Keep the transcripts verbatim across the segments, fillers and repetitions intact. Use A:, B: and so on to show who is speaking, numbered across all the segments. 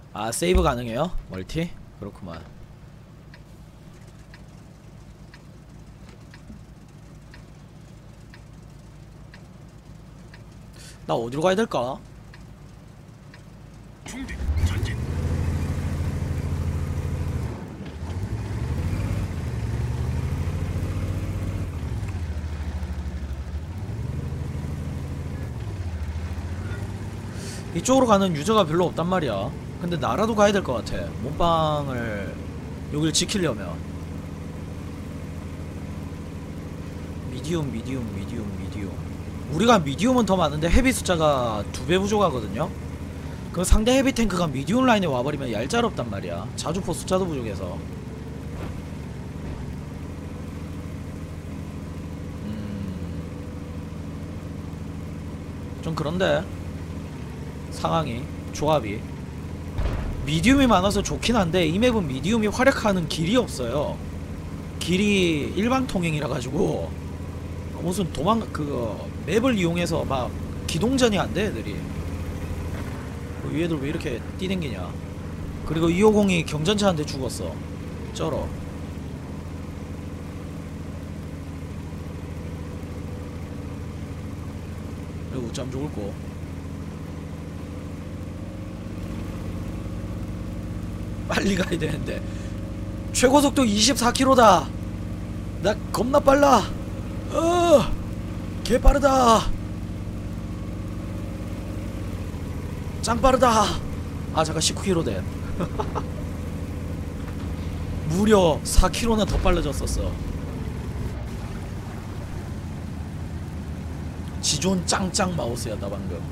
A: 아 세이브 가능해요? 멀티? 그렇구만. 나 어디로 가야 될까?
B: 중대 전진.
A: 이쪽으로 가는 유저가 별로 없단 말이야. 근데 나라도 가야 될 것 같아. 몸빵을 여길 지키려면. 미디움 미디움 미디움 미디움. 우리가 미디움은 더 많은데 헤비 숫자가 두 배 부족하거든요. 그 상대 헤비 탱크가 미디움 라인에 와버리면 얄짤없단 말이야. 자주포 숫자도 부족해서. 음... 좀 그런데 상황이, 조합이 미디움이 많아서 좋긴 한데 이 맵은 미디움이 활약하는 길이 없어요. 길이 일반 통행이라 가지고 무슨 도망 그거 맵을 이용해서 막 기동전이 안 돼. 애들이 이 애들 왜 이렇게 뛰댕기냐. 그리고 이오공이 경전차 한 대 죽었어. 쩔어. 그리고 우짬 죽을 거. 빨리 가야 되는데 최고속도 이십사 킬로미터다 나 겁나 빨라. 어 개빠르다. 짱빠르다. 아 잠깐 십구 킬로미터 된 무려 사 킬로미터나 더 빨라졌었어. 지존 짱짱 마우스였다 방금.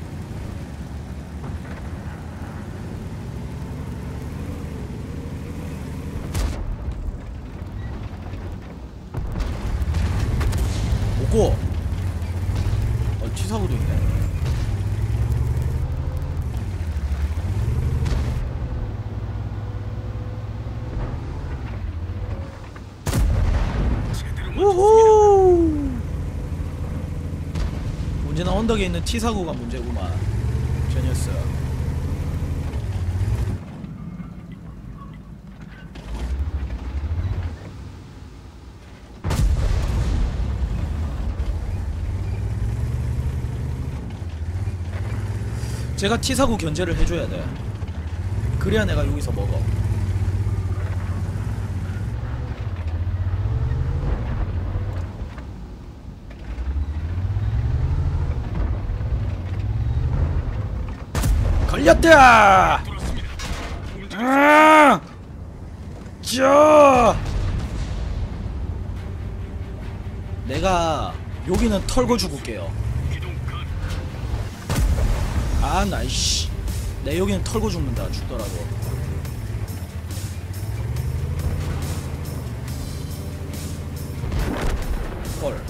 A: 오고 어 T사고도 있네. 우후. 문제는 언덕에 있는 T사고가 문제구만. 저 녀석. 제가 T사고 견제를 해줘야 돼. 그래야 내가 여기서 먹어. 걸렸다! 아! 저! 내가 여기는 털고 죽을게요. 아 나이씨 내 여기는 털고 죽는다. 죽더라도 헐.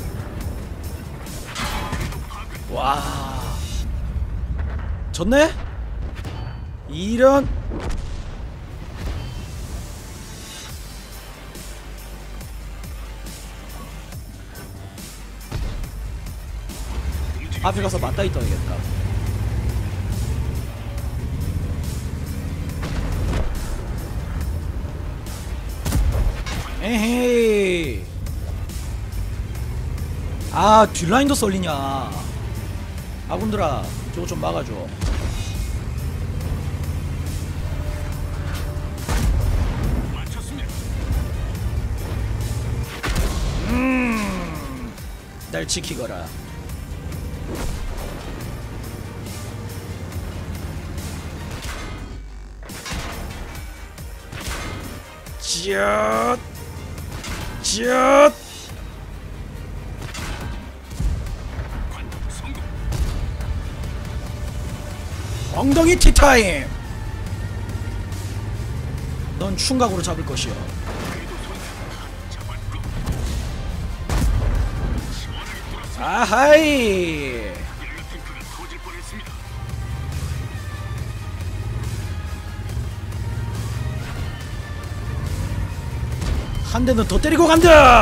A: 와 졌네? 이런. 앞에 가서 맞다이 떠야겠다. 에헤이. 아 뒷라인도 썰리냐. 아군들아 저거 좀 막아줘. 음, 날 지키거라. 쯧 쯧. 엉덩이 티타임. 넌 충각으로 잡을 것이여. 아하이. 한 대는 더 때리고 간다.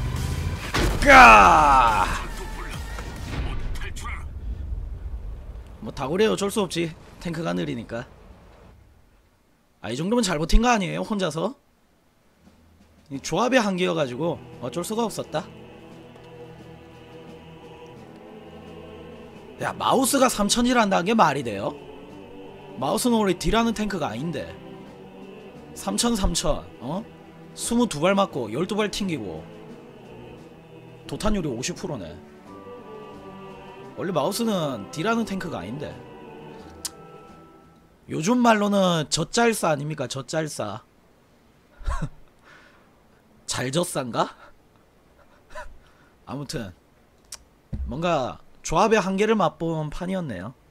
A: 까. 뭐 다구려 어쩔 수 없지. 탱크가 느리니까. 아, 이 정도면 잘 버틴 거 아니에요? 혼자서? 이 조합의 한계여가지고 어쩔 수가 없었다. 야, 마우스가 삼천이란다는 게 말이 돼요? 마우스는 원래 딜하는 탱크가 아닌데 삼천 삼천 어? 스물두 발 맞고 열두 발 튕기고 도탄율이 오십 퍼센트네. 원래 마우스는 딜하는 탱크가 아닌데. 요즘 말로는 젖잘싸 아닙니까? 젖잘싸. 잘젖싼가? 아무튼 뭔가 조합의 한계를 맛본 판이었네요.